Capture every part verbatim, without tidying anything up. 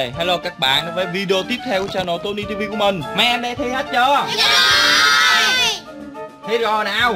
Rồi, hello các bạn đến với video tiếp theo của channel Tony ti vi của mình. Mấy em đây thi hết chưa? Thi rồi nào.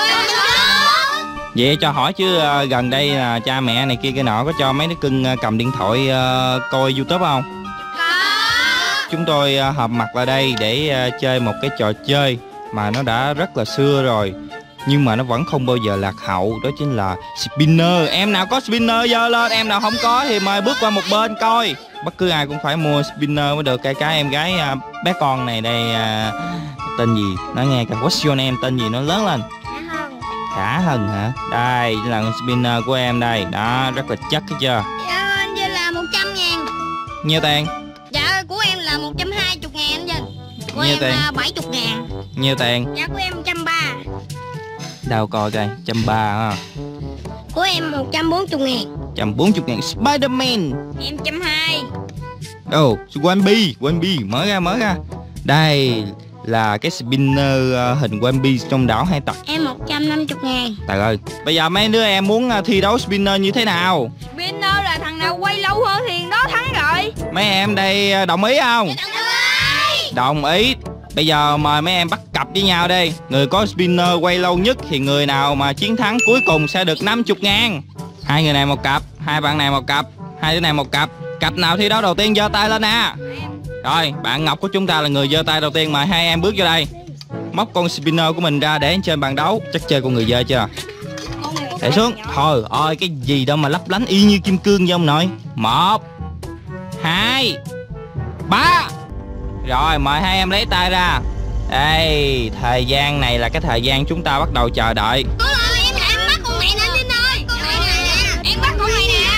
Vậy cho hỏi chứ uh, gần đây là cha mẹ này kia cái nọ có cho mấy đứa cưng uh, cầm điện thoại uh, coi YouTube không? Chúng tôi uh, họp mặt lại đây để uh, chơi một cái trò chơi mà nó đã rất là xưa rồi, nhưng mà nó vẫn không bao giờ lạc hậu, đó chính là spinner. Em nào có spinner giơ lên, em nào không có thì mời bước qua một bên coi. Bất cứ ai cũng phải mua spinner mới được. Cái cái em gái uh, bé con này đây uh, tên gì? Nói nghe cả what's your name, tên gì nó lớn lên. Khả Hân hả? Đây là spinner của em đây. Đó, rất là chất thấy chưa? Dạ anh Vinh là một trăm ngàn. Nhiêu tiền? Dạ của em là một trăm hai mươi ngàn anh Vinh. Của Nhiêu em tiền? là bảy mươi ngàn. Nhiêu tiền? Dạ của em một trăm ba mươi. Đâu coi coi, một trăm ba ha. Của em một trăm bốn mươi ngàn. một trăm bốn mươi ngàn Spiderman. Em một trăm hai mươi. Oh, One Piece, One Piece, mở ra, mở ra. Đây là cái spinner uh, hình One Piece trong đảo Hải Tặc. Em một trăm năm mươi ngàn. Trời ơi, bây giờ mấy đứa em muốn uh, thi đấu spinner như thế nào? Spinner là thằng nào quay lâu hơn thì đó thắng rồi. Mấy em đây uh, đồng ý không? Đồng ý. Bây giờ mời mấy em bắt cặp với nhau đi. Người có spinner quay lâu nhất thì người nào mà chiến thắng cuối cùng sẽ được năm mươi ngàn. Hai người này một cặp, hai bạn này một cặp, hai đứa này một cặp. Cặp nào thi đấu đầu tiên giơ tay lên nè. Rồi, bạn Ngọc của chúng ta là người giơ tay đầu tiên, mời hai em bước vô đây. Móc con spinner của mình ra để trên bàn đấu. Chắc chơi con người dơ chưa? Để xuống. Thôi ơi, cái gì đâu mà lấp lánh y như kim cương vậy ông nội. Một, hai, ba. Rồi, mời hai em lấy tay ra. Đây, thời gian này là cái thời gian chúng ta bắt đầu chờ đợi. Em bắt con này nè Vinh ơi. Con này nè. Em bắt con này nè.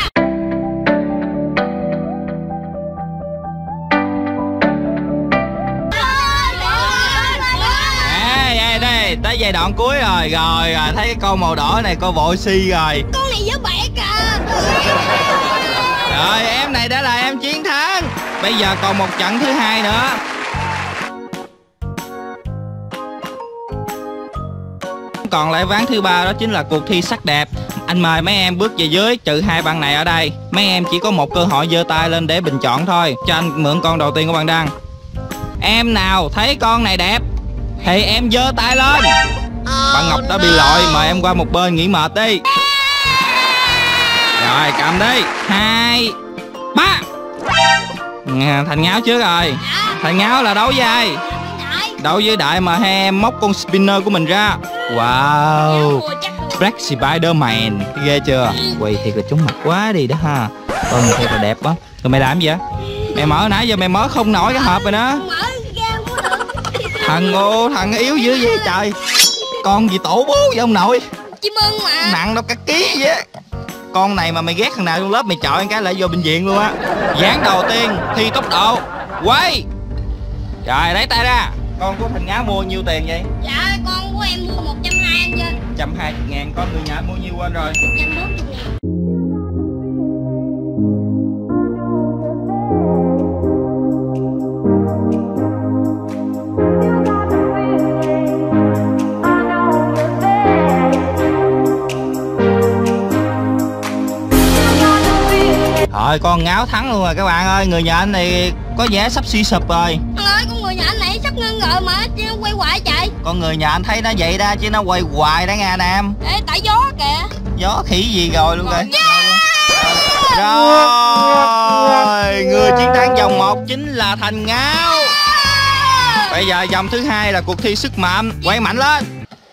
Đây, tới giai đoạn cuối rồi. Rồi, rồi thấy cái con màu đỏ này con vội si rồi. Con này với bẹt à. Rồi, em này đã là em chiến thắng. Bây giờ còn một trận thứ hai nữa. Còn lại ván thứ ba, đó chính là cuộc thi sắc đẹp. Anh mời mấy em bước về dưới, trừ hai bạn này ở đây. Mấy em chỉ có một cơ hội giơ tay lên để bình chọn thôi. Cho anh mượn con đầu tiên của bạn Đăng. Em nào thấy con này đẹp thì em giơ tay lên. Bạn Ngọc đã bị lội, mời em qua một bên nghỉ mệt đi. Rồi, cầm đi. Hai, ba. Thành Ngáo trước rồi. Thành Ngáo là đấu với ai? Đấu với Đại, mà hai em móc con spinner của mình ra. Wow, Black Spiderman. Ghê chưa? Quay thiệt là trúng mặt quá đi đó ha. Con này thiệt là đẹp quá. Rồi mày làm gì vậy? Mày mở nãy giờ mày mở không nổi cái hộp rồi đó. Thằng ô, thằng yếu dữ vậy trời. Con gì tổ bố vậy ông nội? Chim ưng mà. Nặng đâu cả ký vậy á. Con này mà mày ghét thằng nào trong lớp mày chọi cái lại vô bệnh viện luôn á. Ván đầu tiên thi tốc độ. Quay. Rồi lấy tay ra. Con của Thành Ngáo mua nhiêu tiền vậy? Dạ con của em mua một trăm hai mươi anh Vinh. một trăm hai mươi ngàn. Con người nhà mua nhiêu quên rồi? một trăm bốn mươi ngàn. Rồi con Ngáo thắng luôn rồi các bạn ơi. Người nhà anh này có vẻ sắp suy sụp rồi. Anh ơi, con người nhà anh này sắp ngưng rồi mà chứ quay hoài chạy. Con người nhà anh thấy nó vậy đó chứ nó quay hoài đó nghe Nam. Ê, tại gió kìa. Gió khỉ gì rồi luôn rồi. Yeah. Rồi, người chiến thắng vòng một chính là Thành Ngáo. Bây giờ vòng thứ hai là cuộc thi sức mạnh. Quay mạnh lên.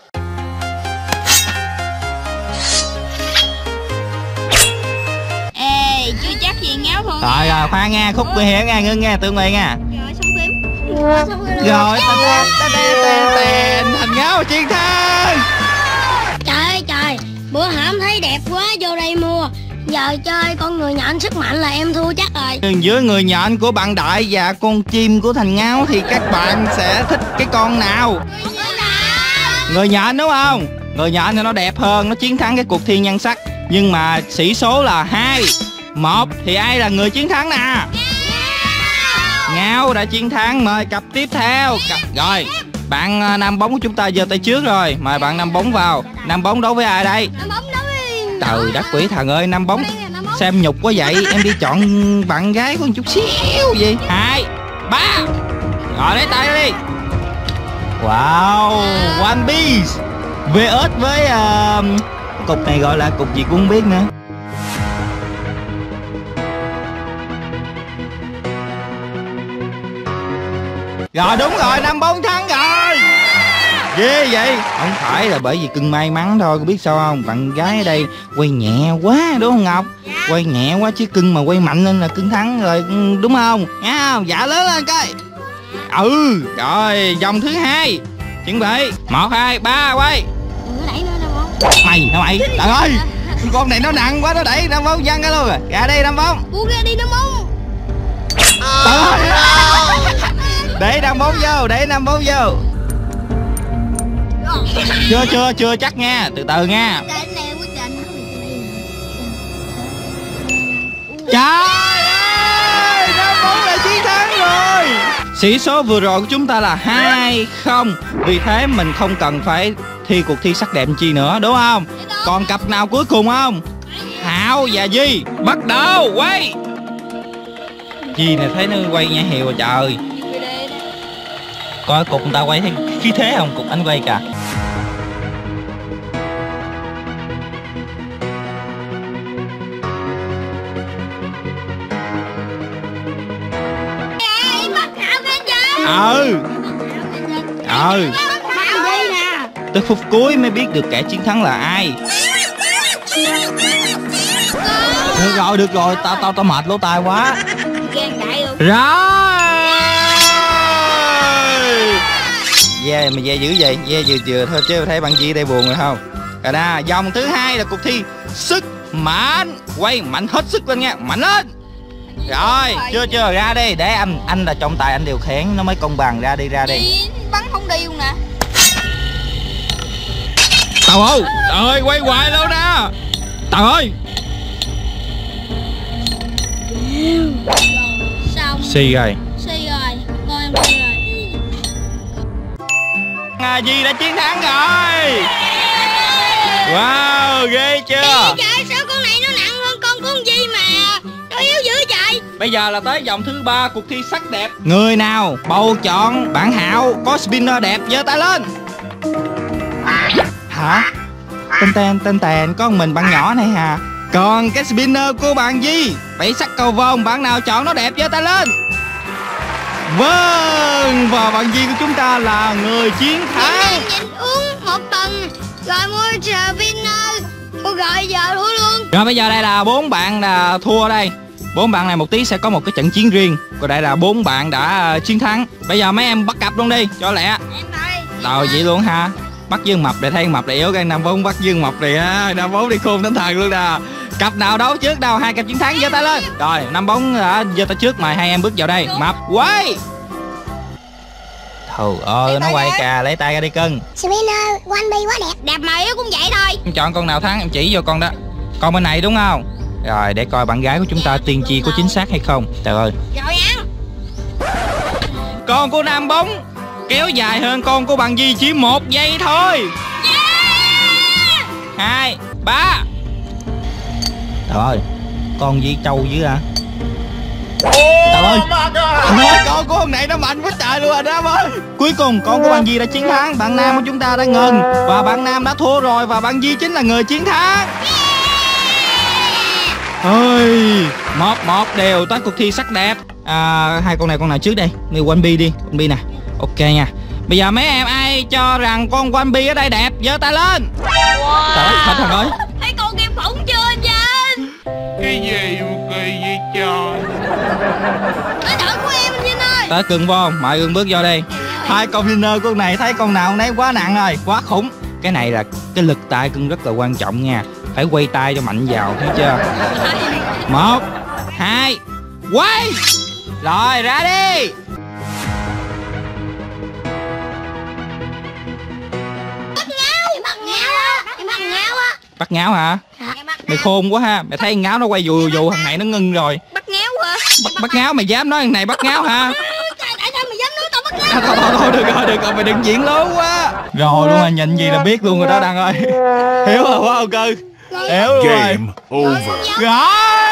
Chưa chắc gì Ngáo thôi. Rồi rồi, khoan nha, khúc nguy hiểm nha, ngưng nha, tự nguyện nha. Rồi sống phím. Rồi, Thành Ngáo chiến thắng. Trời ơi trời, bữa hổm thấy đẹp quá vô đây mua. Giờ chơi con người nhà anh sức mạnh là em thua chắc rồi. Giữa người nhà anh của bạn Đại và con chim của Thành Ngáo thì các bạn sẽ thích cái con nào? Người nhà anh đúng không? Người nhà anh thì nó đẹp hơn, nó chiến thắng cái cuộc thi nhan sắc. Nhưng mà sĩ số là hai, một thì ai là người chiến thắng nè? Ngáo đã chiến thắng. Mời cặp tiếp theo. Cặp... Rồi, bạn Nam Bóng của chúng ta giơ tay trước rồi. Mời bạn Nam Bóng vào. Nam Bóng đấu với ai đây? Nam Bóng đấu với... Trời đất quỷ thần ơi, Nam Bóng Sao em nhục quá vậy? Em đi chọn bạn gái có một chút xíu gì. Hai ba. Rồi lấy tay đi. Wow, One Piece vê ét với uh, cục này gọi là cục gì cũng không biết nữa. Rồi đúng rồi, năm bốn thắng rồi. Ghê vậy. Không phải là bởi vì cưng may mắn thôi, có biết sao không? Bạn gái ở đây quay nhẹ quá đúng không Ngọc? Quay nhẹ quá chứ cưng mà quay mạnh lên là cưng thắng rồi, đúng không? Nghe không? Dạ lớn lên coi. Ừ, rồi vòng thứ hai. Chuẩn bị. Một hai ba quay. Đẩy nữa Nam Bóng. Mày hả mày? Trời ơi, con này nó nặng quá, nó đẩy Nam Bóng văng ra luôn rồi. Ra đây Nam Bóng. Buông ra đi Nam Bóng. Trời ơi. Để Nam Bóng vô, để Nam Bóng vô. Chưa chưa chưa chắc nha, từ từ nha. Trời ơi, Nam Bóng là chiến thắng rồi. Sĩ số vừa rồi của chúng ta là hai không. Vì thế mình không cần phải thi cuộc thi sắc đẹp chi nữa, đúng không? Còn cặp nào cuối cùng không? Hảo và Di. Bắt đầu quay. Di này thấy nó quay nhã hiệu rồi trời. Coi cục người ta quay thấy khí thế không? Cục anh quay kìa. Ừ. Ừ. Tới phút cuối mới biết được kẻ chiến thắng là ai. Được rồi, được rồi, tao tao tao mệt lỗ tai quá. Rồi. Yeah, mày yeah dữ vậy, yeah vừa vừa thôi chứ thấy bạn Di đây buồn rồi không? Rồi nè, vòng thứ hai là cuộc thi sức mạnh. Quay mạnh hết sức lên nha, mạnh lên. Rồi, chưa chưa ra đi, để anh anh là trọng tài anh điều khiển nó mới công bằng, ra đi ra đi. Bắn không đi luôn nè. Tao ơi, ơi quay hoài luôn nè. Tao ơi. Xong. Xì rồi. Xì rồi, coi em đi rồi. À, Di đã chiến thắng rồi. Wow, ghê chưa? Trời, sao con này nó nặng hơn con con Di mà nó yếu dữ vậy? Bây giờ là tới vòng thứ ba cuộc thi sắc đẹp. Người nào bầu chọn bạn Hạo có spinner đẹp giơ tay lên. Hả? Tên tên tên tèn có một mình bạn nhỏ này hà. Còn cái spinner của bạn Di bảy sắc cầu vồng, bạn nào chọn nó đẹp giơ tay lên. Vâng, và bạn Di của chúng ta là người chiến thắng. Nhịn, nhịn uống một tuần rồi mua spinner, cô gọi giờ thua luôn. Rồi bây giờ đây là bốn bạn là thua đây. Bốn bạn này một tí sẽ có một cái trận chiến riêng. Còn đây là bốn bạn đã uh, chiến thắng. Bây giờ mấy em bắt cặp luôn đi cho lẹ. Em đây. Rồi vậy luôn ha. Bắt Dương Mập để thấy Mập để yếu, cái năm bốn bắt Dương Mập này á, năm bốn đi khôn đánh thần luôn nè. Cặp nào đấu trước đâu, hai cặp chiến thắng giơ tay lên. Rồi năm bóng đã giơ tay trước, mời hai em bước vào đây. Mập quay. Thù ơi, nó quay kìa, lấy tay ra đi cưng. Spinner One Piece quá đẹp. Đẹp mày cũng vậy thôi. Em chọn con nào thắng em chỉ vô con đó. Con bên này đúng không? Rồi để coi bạn gái của chúng ta tiên tri có chính xác hay không. Trời ơi. Rồi ăn. Con của Nam Bóng kéo dài hơn con của bạn Di chỉ một giây thôi. Yeah. Hai ba. Trời ơi, con Di trâu dữ hả? Trời ơi, nói con của con này nó mạnh quá trời luôn rồi đó ơi. Cuối cùng con của bạn Di đã chiến thắng, bạn Nam của chúng ta đã ngừng và bạn Nam đã thua rồi và bạn Di chính là người chiến thắng. Ơi, một một đều tới cuộc thi sắc đẹp. À, hai con này con nào trước đây? Đi One Piece đi, One Piece nè. Ok nha. Bây giờ mấy em ai cho rằng con One Piece ở đây đẹp giơ tay lên. Wow. Trời ơi, thật thằng ơi. Thấy con kim khủng chưa anh Vinh? Cái gì mà kỳ vậy trời? Tới đợi của em anh Vinh ơi. Tới cưng vô không? Mời cưng bước vô đi. Hai con winner con này thấy con nào nấy quá nặng rồi, quá khủng. Cái này là cái lực tay cưng rất là quan trọng nha. Phải quay tay cho mạnh vào, thấy chưa? Một, hai, quay. Rồi ra đi. Bắt ngáo. Em bắt ngáo á. Em bắt ngáo á. Bắt ngáo hả? Mày khôn quá ha. Mày thấy con ngáo nó quay dù dù thằng này nó ngưng rồi. Bắt ngáo hả? Bắt, bắt ngáo mày dám nói thằng này bắt ngáo hả? Tại sao mày dám nói tao bắt ngáo? À, thôi, thôi thôi được rồi được rồi mày đừng diễn lố quá. Rồi luôn à, nhìn gì là biết luôn rồi đó Đăng ơi. Hiểu rồi phải không cưng? Hiểu luôn rồi. Game over. Rồi.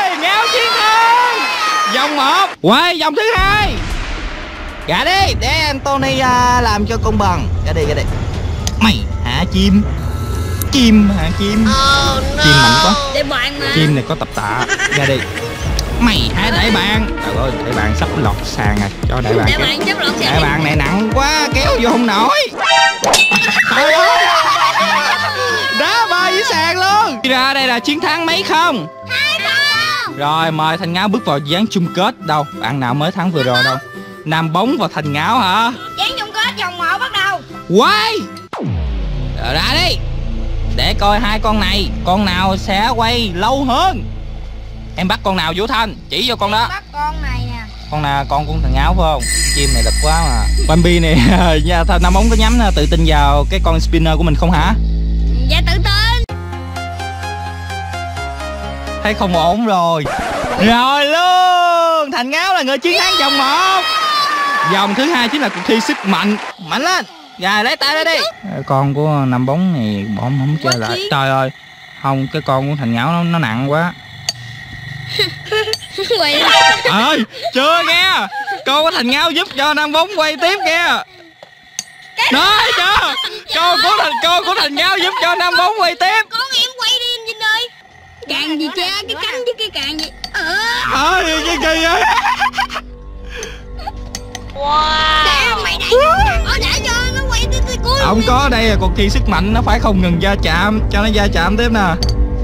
Vòng một. Quay vòng thứ hai. Gà đi, để Anthony uh, làm cho công bằng. Gà đi, gà đi. Mày hả chim. Chim hả chim. Oh, no. Chim mạnh quá. Để bạn mà. Chim này có tập tạ. Ra đi. Mày hãy để bàn. Trời ơi, để bàn sắp lọt sàn à. Cho để bàn. Để bạn sắp lọt sàn. Để bàn này nặng quá, kéo vô không nổi. Trời ơi. Đá bay với sàn luôn. Ra đây là chiến thắng mấy không? Hai không. Rồi mời Thành Ngáo bước vào ván chung kết. Đâu, bạn nào mới thắng vừa rồi đâu. Nam Bóng và Thành Ngáo hả? Ván chung kết vòng một bắt đầu. Quay. Rồi ra đi. Để coi hai con này, con nào sẽ quay lâu hơn. Em bắt con nào Vũ Thanh? Chỉ vô con đó. Bắt con này nè. Con nào con con Thằng Ngáo phải không? Chim này lực quá mà. Bambi này nha, Nam Bóng có nhắm tự tin vào cái con spinner của mình không hả? Dạ tự tin. Thấy không ổn rồi. Rồi luôn. Thành Ngáo là người chiến thắng vòng một. Vòng thứ hai chính là cuộc thi sức mạnh. Mạnh lên. Rồi lấy tay ra đi. Con của Nam Bóng này bỏ không chơi lại. Trời ơi. Không, cái con của Thành Ngáo nó, nó nặng quá. Quay ơi chưa nghe. Con của Thành Ngáo giúp cho Nam Bóng quay tiếp kìa. Đó chưa. Con của Thành con của Thành Ngáo giúp cho Nam Bóng quay tiếp. con em quay đi anh Vinh ơi. Càng gì cha, cái cánh với cái càng gì. Ờ cái kỳ vậy. Wow. Để mày đẩy nó để cho nó quay tới tới cuối. Không có, đây là cuộc thi sức mạnh, nó phải không ngừng va chạm, cho nó va chạm tiếp nè.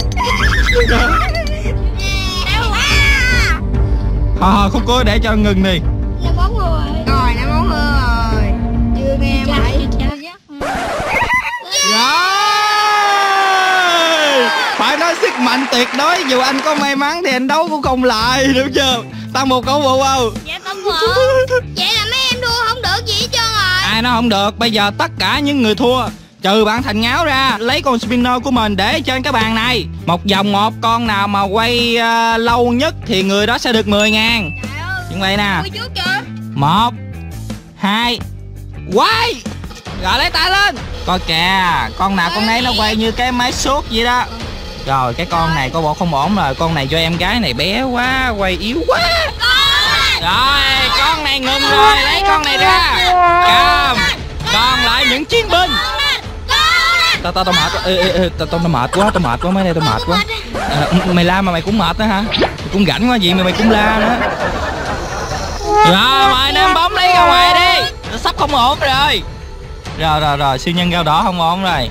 Thôi khúc cuối để cho ngừng đi. Nó bóng rồi. Rồi nó bóng rồi. Chưa nghe mày. Rồi. Phải nói sức mạnh tuyệt đối, dù anh có may mắn thì anh đấu cũng không lại, đúng chưa? Tăng một câu vụ không? Dạ tăng một. Vậy là mấy em đua không được gì hết trơn rồi. Ai nói không được, bây giờ tất cả những người thua trừ bạn Thành Ngáo ra, lấy con spinner của mình để trên cái bàn này. Một vòng một, con nào mà quay uh, lâu nhất thì người đó sẽ được mười ngàn. Như vậy nè. Một hai quay. Rồi lấy tay lên. Coi kìa, con nào con nấy nó quay như cái máy sốt vậy đó. Rồi cái con này có bộ không ổn rồi. Con này do em gái này bé quá, quay yếu quá. Rồi con này ngừng rồi, lấy con này ra. Cầm. Còn lại những chiến binh. Tao tao tao mệt quá. Ê, ê, ê, tao tao mệt quá, tao mệt quá mấy đây, tao mệt quá. À, mày la mà mày cũng mệt nữa hả? Mày cũng rảnh quá gì mà mày cũng la nữa. Rồi mày Nam Bóng lấy ra ngoài đi. Sắp không ổn rồi. Rồi rồi rồi, siêu nhân gao đỏ không ổn rồi.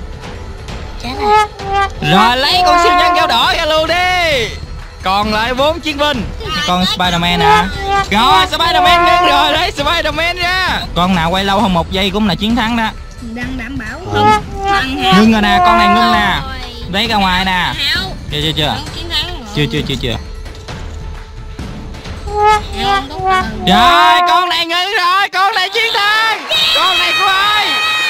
Rồi lấy con siêu nhân gao đỏ ra luôn đi. Còn lại bốn chiến binh. Con Spiderman nè. Rồi Spiderman ngưng rồi, lấy Spiderman ra. Con nào quay lâu hơn một giây cũng là chiến thắng đó. Đang đảm bảo không? Ngưng rồi nè, con này ngưng nè. Lấy ra ngoài nè. Chưa chưa chưa. Chưa chưa chưa chưa. Rồi con này ngưng rồi, con này chiến thắng. Con này của ai?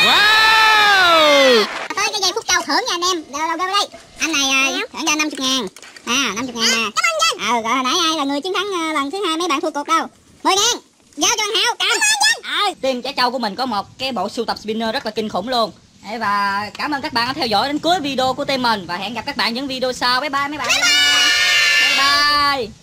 Wow. Tới cái giây phút trao thưởng nha anh em. Đâu đâu đâu đây. Anh này thưởng cho năm mươi ngàn. À năm mươi ngàn nè. Cảm ơn Vinh. Ờ rồi hồi nãy ai là người chiến thắng lần thứ hai mấy bạn thua cuộc đâu. mười ngàn. Giao cho anh Hảo. Cảm ơn Vinh. Ờ, team Trẻ Trâu của mình có một cái bộ sưu tập spinner rất là kinh khủng luôn. Đấy, và cảm ơn các bạn đã theo dõi đến cuối video của team mình và hẹn gặp các bạn những video sau. Bye bye mấy bạn. Bye bye. Bye bye.